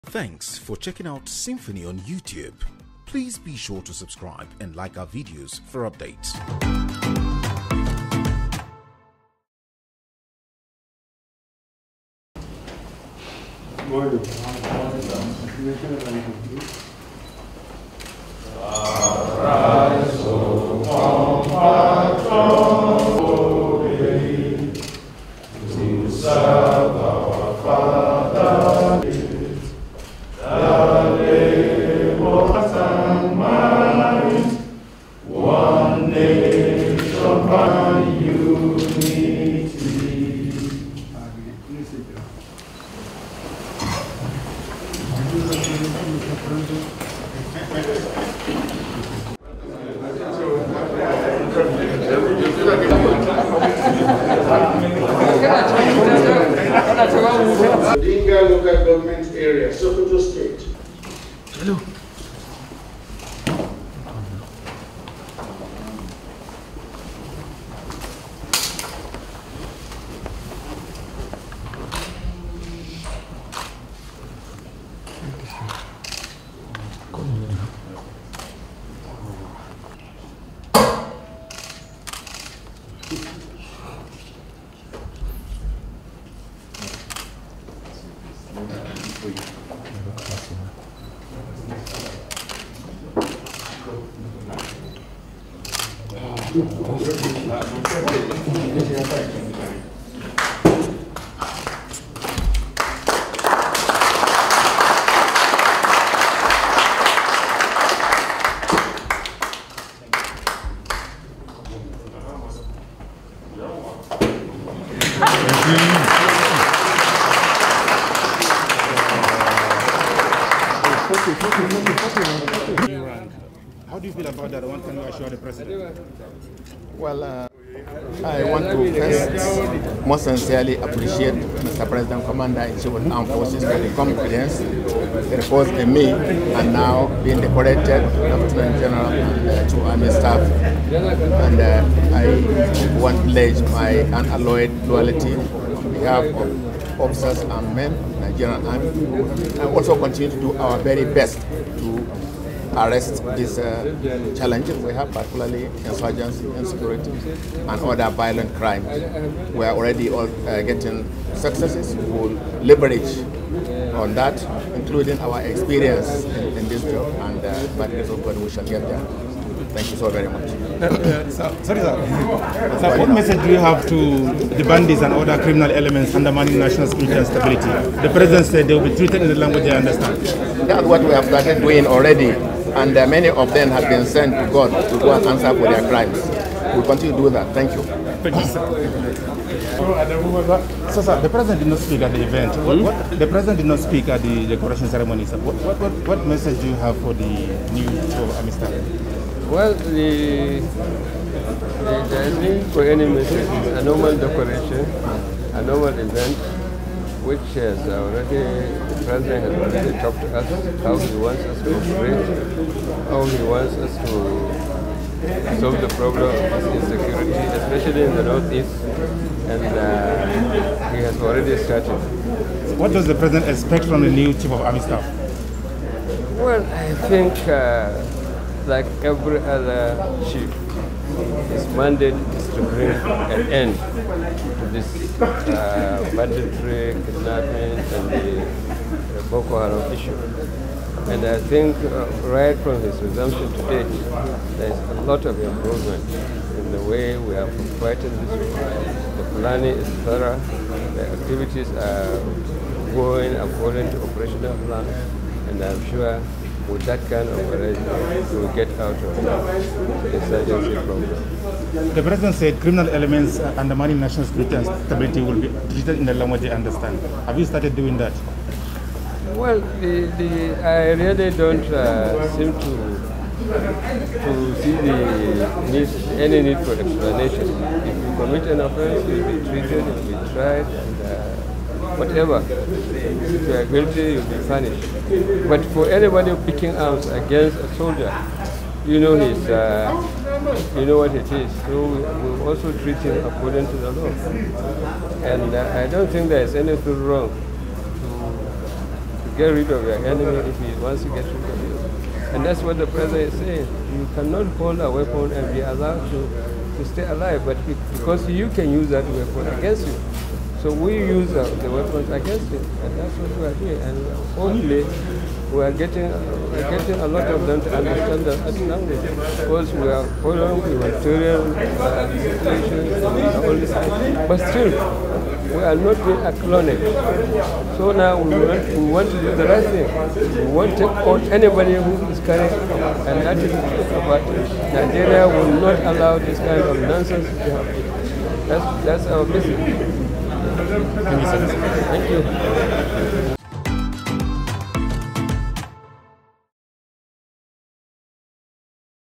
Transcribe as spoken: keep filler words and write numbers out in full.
Thanks for checking out SYMFONI on YouTube. Please be sure to subscribe and like our videos for updates. Dinga local government area, Sokoto State. Hello. How do you feel about that? One can you assure the president? Well, uh, I want to first most sincerely appreciate Mister President, Commander-in-Chief of the Armed Forces for the confidence reposed in me and now being decorated Lieutenant General and uh, two Army staff. And uh, I want to pledge my unalloyed loyalty on behalf of officers and men, Nigerian Army, and also continue to do our very best to arrest these uh, challenges we have, particularly insurgency, insecurity, and other violent crimes. We are already all, uh, getting successes. We will leverage on that, including our experience in, in this job, and uh, by the grace of God, we shall get there. Thank you so very much. Uh, uh, so, sorry, sir. So what message do you have to the bandits and other criminal elements undermining national security and stability? The president said they will be treated in the language they understand. That's what we have started doing already, and uh, many of them have been sent to God to go and answer for their crimes. We'll continue to do that. Thank you. Thank you, sir. So, sir, the president did not speak at the event. What, what, the president did not speak at the decoration ceremony, sir. What, what, what, what message do you have for the new chief of army staff? Well, the, the, there is need for any message, a normal decoration, a normal event, which has already, the president has already talked to us, how he wants us to operate, how he wants us to solve the problem of insecurity, especially in the northeast, and uh, he has already started. What does the president expect from the new chief of army staff? Well, I think uh, like every other chief, his mandate is to bring an end to this uh, banditry, kidnapping, and the uh, Boko Haram issue. And I think uh, right from his resumption to date, there is a lot of improvement in the way we are fighting this issue. The planning is thorough, the activities are going according to operational plan, and I'm sure with that kind of arrangement, we will get out of the insurgency problem. The president said criminal elements undermining national security and stability will be treated in the language they understand. Have you started doing that? Well, the, the, I really don't uh, seem to to see the need, any need for explanation. If you commit an offense, you'll be treated, you'll be tried, and uh, whatever. If you are guilty, you'll be punished. But for anybody picking arms against a soldier, you know his, uh, you know what it is. So we will also treat him according to the law. And uh, I don't think there is anything wrong to, to get rid of your enemy if he wants to get rid of you. And that's what the president is saying. You cannot hold a weapon and be allowed to, to stay alive, but because you can use that weapon against you. So we use uh, the weapons against him, and that's what we are doing. And hopefully, we are getting we are getting a lot of them to understand that language, because we are following humanitarian uh, situations and all this. But still, we are not being acknowledged. So now we want, we want to do the right thing. We want to take out anybody who is carrying an attitude about Nigeria will not allow this kind of nonsense to happen. That's, that's our message. Thank you, sir. Thank you.